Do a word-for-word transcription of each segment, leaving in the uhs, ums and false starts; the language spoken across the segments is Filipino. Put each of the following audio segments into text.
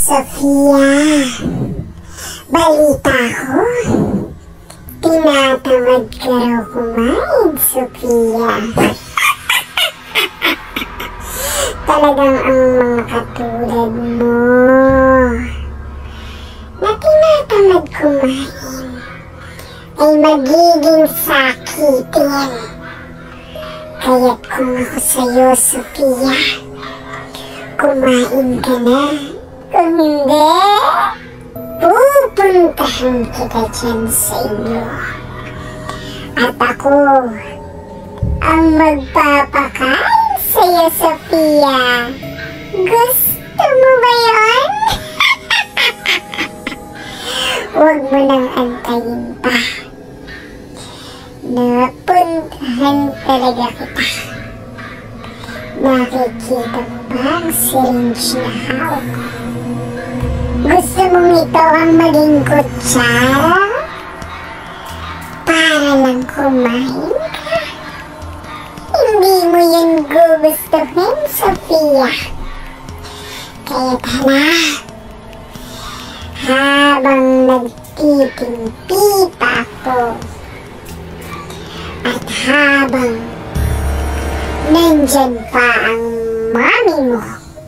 Sofia, balita ko, tinatamad ka raw kumain, Sofia. Talagang ang mga katulad mo na tinatamad kumain ay magiging sakitin. Kaya't kung ako sa'yo, Sofia, kumain ka na. Kung hindi, pupuntahan kita dyan sa inyo. At ako ang magpapakain sa'yo, Sofia. Gusto mo ba yun? Huwag mo nang antayin pa. Napuntahan talaga kita. Nakikita mo ba ang syringe na hawak ko? Gusto mong ito ang maging kutsara? Para lang kumain ka? Hindi mo yan gugustuhin, Sofia. Kaya't hala, habang nagtitimpi pa ako, at habang nandyan pa ang mami mo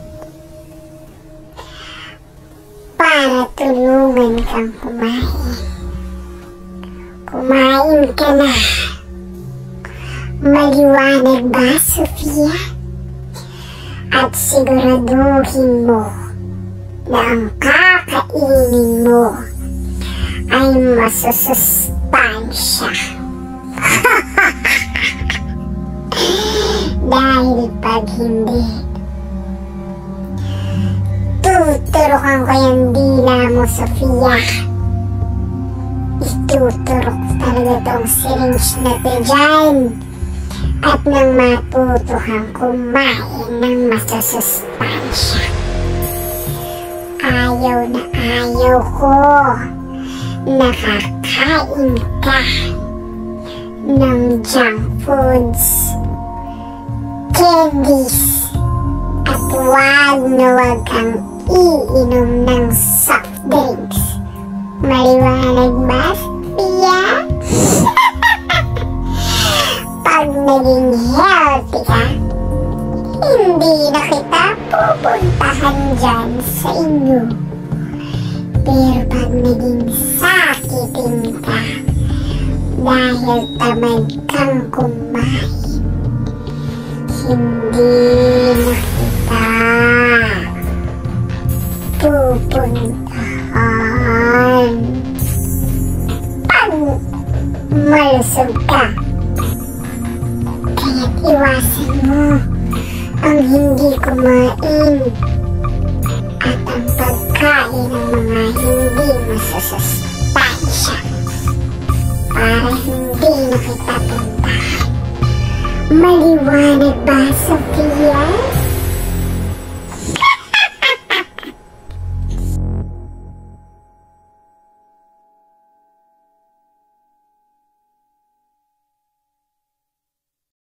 para tulungan kang kumain, kumain ka na. Maliwanag ba, Sofia? At siguraduhin mo na ang kakainin mo ay masusustansya. Dahil pag hindi, tuturukan ko yung dila mo, Sofia. Ituturok talaga tong syringe na to dyan. At nang matuto kang kumain ng masusustansya. Ayaw na ayaw ko nakakain ka ng junk foods, candies, at wag na wag kang iinom ng soft drinks. Maliwanag ba, Sofia? Pag naging healthy ka, hindi na kita pupuntahan dyan sa inyo. Pero pag naging sakitin ka dahil tamad kang kumain, hindi na kita pupuntahan. Pag malusog ka, kaya't iwasan mo ang hindi kumain at ang pagkain ng mga hindi masusustansya para hindi na kita puntahan. Maliwanag ba, Sofia?